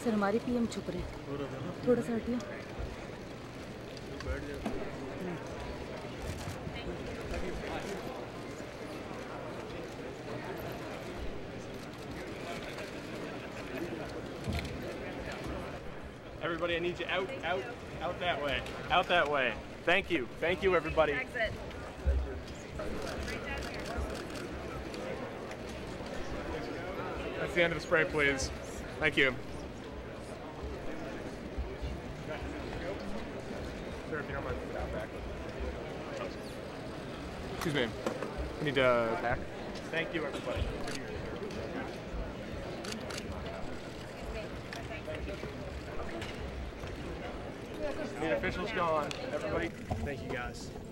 Sir हमारे PM छुप रहे हैं, थोड़ा सा हटिए। Everybody, I need you out that way. Out that way. Thank you, everybody. Exit. That's the end of the spray, please. Thank you. Sir, if you don't mind, put it out back. Excuse me. I need to pack. Thank you, everybody. The official's gone. Everybody, thank you guys.